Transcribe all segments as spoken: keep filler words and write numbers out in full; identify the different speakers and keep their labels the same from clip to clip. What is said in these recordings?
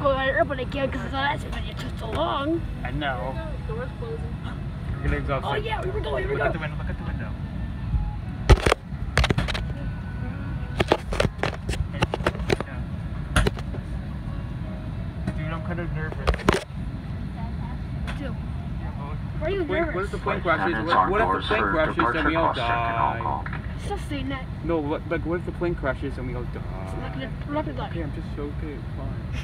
Speaker 1: go on an airplane again because the last one you took so long.
Speaker 2: I know.
Speaker 3: Doors closing.
Speaker 2: We're gonna go
Speaker 1: Oh yeah, we were going, we were
Speaker 2: Look at the
Speaker 1: going.
Speaker 2: window, look at the window. Dude, I'm kind of nervous.
Speaker 1: Too. Why are you
Speaker 2: What
Speaker 1: nervous?
Speaker 2: if the plane crashes? What, what if the plane crashes and we all die?
Speaker 1: Stop saying that.
Speaker 2: No, what, like what if the plane crashes and we all
Speaker 1: I'm not
Speaker 2: die?
Speaker 1: gonna, I'm not gonna die.
Speaker 2: Okay, I'm just okay, fine.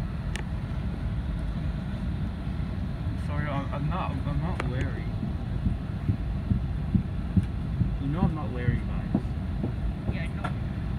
Speaker 2: Sorry, I'm, I'm not. I'm not Larry. You know I'm not Larry, guys.
Speaker 1: Yeah, I know.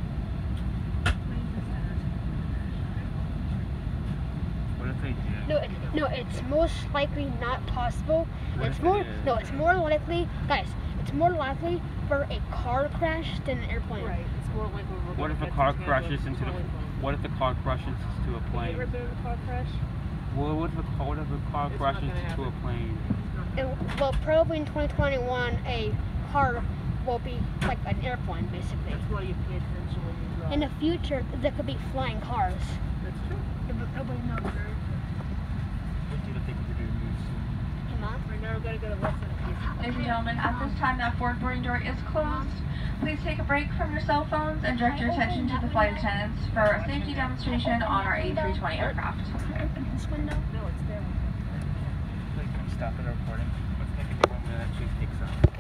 Speaker 2: What if they do?
Speaker 1: No, it, no, it's most likely not possible.
Speaker 2: What
Speaker 1: It's
Speaker 2: if it
Speaker 1: more,
Speaker 2: is?
Speaker 1: no, it's more likely, guys. It's more likely for a car crash than an airplane.
Speaker 3: Right. It's more likely we're
Speaker 2: What
Speaker 3: gonna
Speaker 2: if a
Speaker 3: catch
Speaker 2: car
Speaker 3: this
Speaker 2: crashes
Speaker 3: man
Speaker 2: into the?
Speaker 3: with a phone.
Speaker 2: What if the car crashes into a
Speaker 3: Have you
Speaker 2: plane?
Speaker 3: ever been in a car crash?
Speaker 2: Well, what if a car, what if a car
Speaker 3: It's not
Speaker 2: crashes
Speaker 3: gonna
Speaker 2: into a
Speaker 3: happen.
Speaker 2: plane?
Speaker 1: And, well, probably in twenty twenty-one, a car will be like an airplane, basically.
Speaker 3: That's why you pay attention when you drive.
Speaker 1: In the future, there could be flying cars.
Speaker 3: That's true.
Speaker 1: Nobody knows.
Speaker 2: What do you think we're doing moves?
Speaker 1: Come on.
Speaker 3: Right now we're gonna go to lesson.
Speaker 4: Ladies and gentlemen, at this time that forward boarding door is closed. Please take a break from your cell phones and direct your attention to the flight attendants for a safety demonstration on our A three twenty aircraft.
Speaker 1: Open this window.
Speaker 3: No, it's there.
Speaker 2: Like, can we stop the recording? Let's take a one that actually takes up.